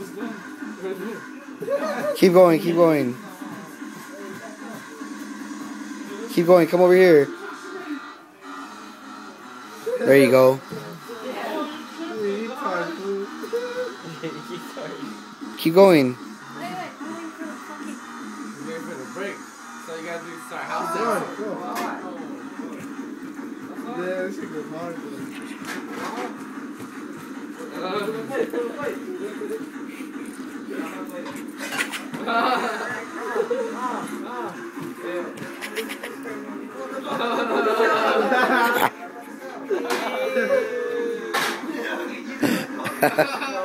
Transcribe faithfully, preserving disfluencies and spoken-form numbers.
Keep going, keep going. Keep going, come over here. There you go. Keep going. So you gotta do start house. Yeah, this shit goes hard. Ha ha ha.